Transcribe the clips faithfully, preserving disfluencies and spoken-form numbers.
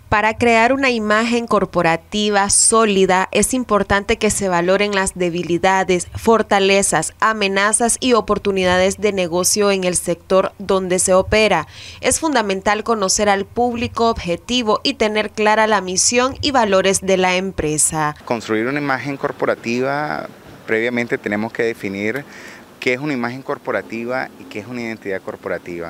Para crear una imagen corporativa sólida es importante que se valoren las debilidades, fortalezas, amenazas y oportunidades de negocio en el sector donde se opera. Es fundamental conocer al público objetivo y tener clara la misión y valores de la empresa. Construir una imagen corporativa, previamente tenemos que definir qué es una imagen corporativa y qué es una identidad corporativa.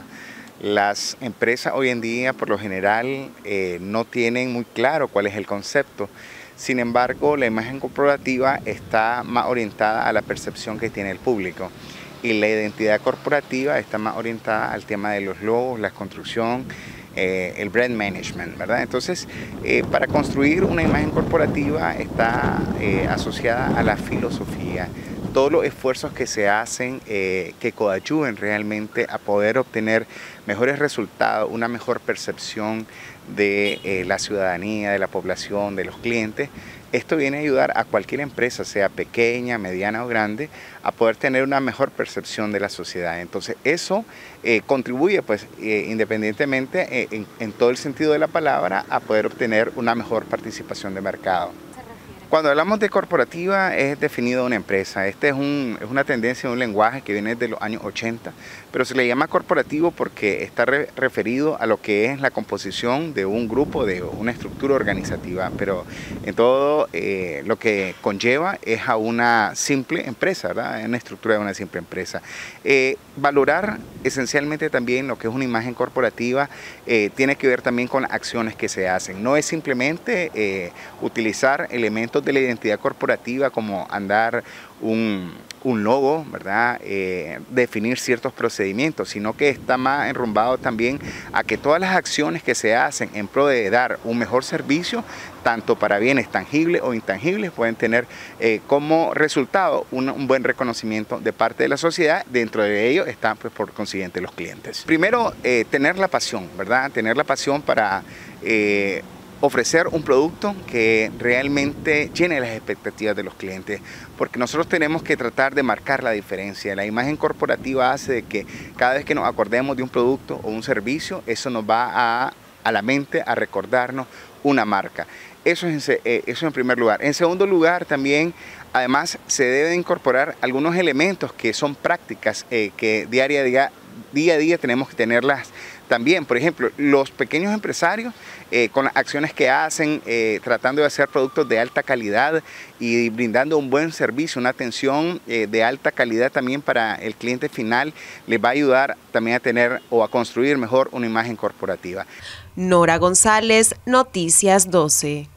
Las empresas hoy en día, por lo general, eh, no tienen muy claro cuál es el concepto. Sin embargo, la imagen corporativa está más orientada a la percepción que tiene el público. Y la identidad corporativa está más orientada al tema de los logos, la construcción, eh, el brand management, ¿verdad? Entonces, eh, para construir una imagen corporativa está eh, asociada a la filosofía. Todos los esfuerzos que se hacen eh, que coadyuven realmente a poder obtener mejores resultados, una mejor percepción de eh, la ciudadanía, de la población, de los clientes. Esto viene a ayudar a cualquier empresa, sea pequeña, mediana o grande, a poder tener una mejor percepción de la sociedad. Entonces eso eh, contribuye, pues, eh, independientemente eh, en, en todo el sentido de la palabra, a poder obtener una mejor participación de mercado. Cuando hablamos de corporativa es definido una empresa. Esta es, un, es una tendencia, un lenguaje que viene de los años ochenta, pero se le llama corporativo porque está re, referido a lo que es la composición de un grupo, de una estructura organizativa, pero en todo eh, lo que conlleva es a una simple empresa, ¿verdad? Una estructura de una simple empresa. Eh, valorar esencialmente también lo que es una imagen corporativa eh, tiene que ver también con las acciones que se hacen. No es simplemente eh, utilizar elementos de la identidad corporativa como andar un, un logo, ¿verdad? Eh, definir ciertos procedimientos, sino que está más enrumbado también a que todas las acciones que se hacen en pro de dar un mejor servicio, tanto para bienes tangibles o intangibles, pueden tener eh, como resultado un, un buen reconocimiento de parte de la sociedad. Dentro de ello están, pues, por consiguiente, los clientes. Primero, eh, tener la pasión, ¿verdad? Tener la pasión para eh, ofrecer un producto que realmente llene las expectativas de los clientes, porque nosotros tenemos que tratar de marcar la diferencia. La imagen corporativa hace de que cada vez que nos acordemos de un producto o un servicio, eso nos va a, a la mente a recordarnos una marca. Eso es, eh, eso en primer lugar. En segundo lugar, también, además, se deben incorporar algunos elementos que son prácticas eh, que diaria a día, día a día tenemos que tenerlas también. Por ejemplo, los pequeños empresarios eh, con las acciones que hacen, eh, tratando de hacer productos de alta calidad y brindando un buen servicio, una atención eh, de alta calidad también para el cliente final, les va a ayudar también a tener o a construir mejor una imagen corporativa. Nora González, Noticias doce.